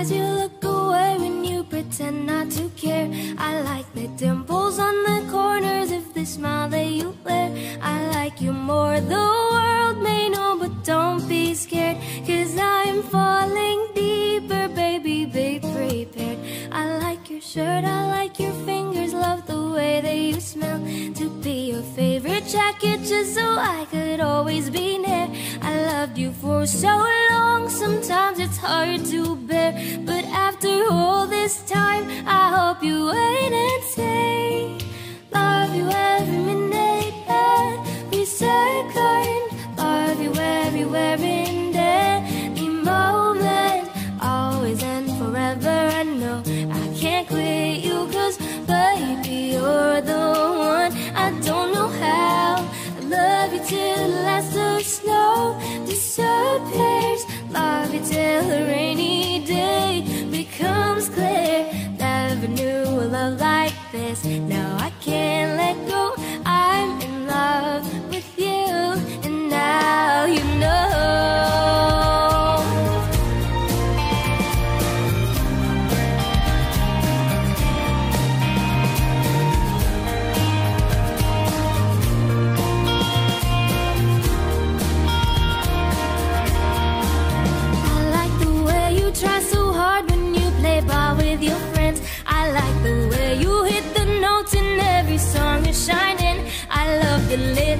eyes you look away when you pretend not to care. I like the dimples on the corners of the smile that you wear. I like you more, the world may know, but don't be scared, 'cause I'm falling deeper, baby, be prepared. I like your shirt, I like your fingers, love the way that you smell. To be your favorite jacket just so I could always be near. I loved you for so long, sometimes it's hard to bear, but after all this time, I hope you wait and say, love you every minute, every second. Love you everywhere in any moment, always and forever. I know I can't quit you, 'cause baby, you're the one. I don't know how I love you till the last of snow disappears. Love you till a rainy day becomes clear. Never knew a love like this. Now I can't let go. I'm in love with you, and now you know. Try so hard when you play ball with your friends. I like the way you hit the notes in every song you're shining. I love the little